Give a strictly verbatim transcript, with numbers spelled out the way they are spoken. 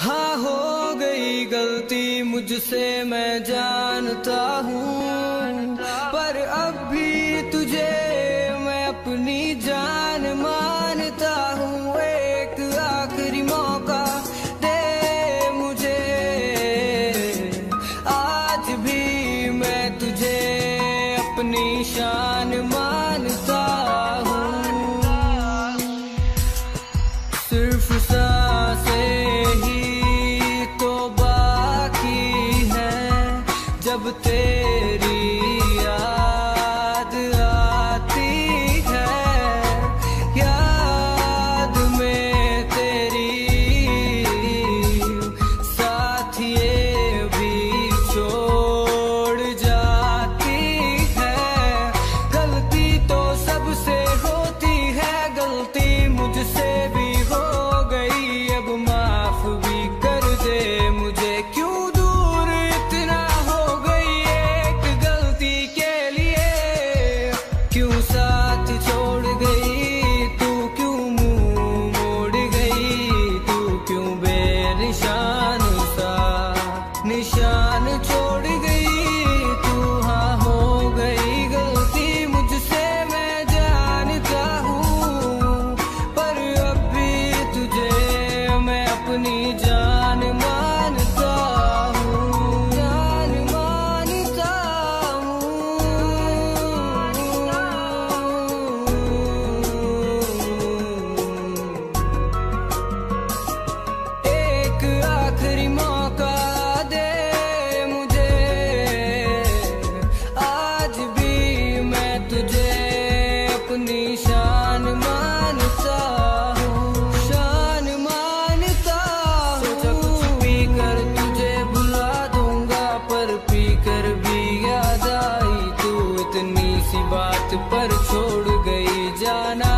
हाँ हो गई गलती मुझसे मैं जानता हूँ, पर अब भी तुझे मैं अपनी जान मानता हूँ। एक आखिरी मौका दे मुझे, आज भी मैं तुझे अपनी शान मानता हूँ। सिर्फ सांसें ही तो बाकी है, जब तेरी याद आती है, याद में तेरी साथ ये भी छोड़ जाती है। गलती तो सबसे होती है, गलती मुझसे भी हो गई, अब माफ भी कर दे मुझे। क्यों दूर इतना हो गई एक गलती के लिए, क्यों साथ छोड़ गई तू, क्यों मुंह मोड़ गई तू, क्यों बेनिशान सा निशान छोड़ गई तू। हाँ हो गई गलती मुझसे मैं जानता हूँ, पर अब भी तुझे मैं अपनी जान मानता हूँ, जान मानता हूँ। एक आखिरी मौका दे मुझे, आज भी मैं तुझे अपनी शान मानता हूँ, शान मानता हूँ। सोचा कुछ पी कर तुझे भुला दूंगा, पर पी कर भी याद आई तू, इतनी सी बात पर छोड़ गई जाना।